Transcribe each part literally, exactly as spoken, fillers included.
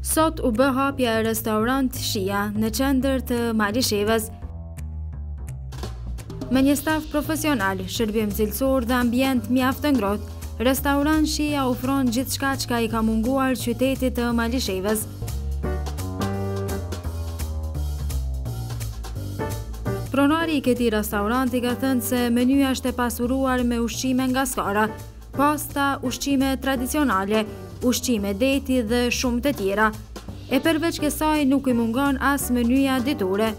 Sot u bë hapja e restorant Shia në qendër të Malishevës. Me një staf profesional, shërbim cilësor dhe ambient mjaft të ngrohtë, restorant Shia ofron gjithçka çka i ka munguar qytetit të Malishevës. Pronari i këtij restoranti ka thënë se menyeja është e pasuruar me ushqime nga Skara, pasta, ushqime tradicionale, ushqime deti dhe shumë të tjera. E përveç kësaj nuk i mungon as menyeja ditore.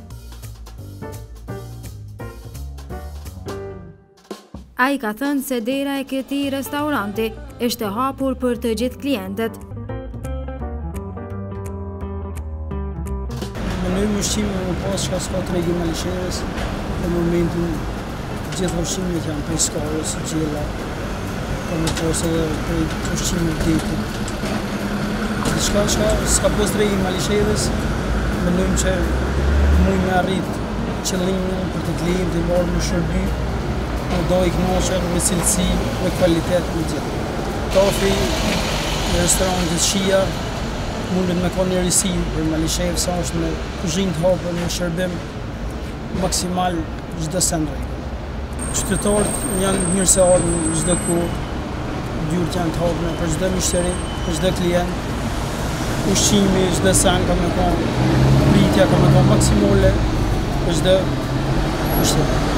Ai ka thënë se dera e këtij restoranti është e hapur për të gjithë klientët. Menyeja ushqime më pas çka s'ka tregi Malishevës, në momentin gjithë ushqimet janë prej Skarës, gjella, ka më pas edhe prej ushqime detit. Diçka që s'ka pas tregi Malishevës, mendojmë që mund me arrit qëllimin për të klientin marrë në shërby, në do i kënaqur me cilësi, me kvalitet në gjithë. Kafi në restorantit Shia mundet me ka një risi për Malishevë, sa është me kuzhinë të hapur në shërbim maksimal çdo send. Qytetarët janë mirë se ardhur çdo kohë, dyert janë të hapura për çdo mështeri, për çdo klient. Ushqimi çdo send ka me ka pritja, ka me ka maksimale për çdo mështeri.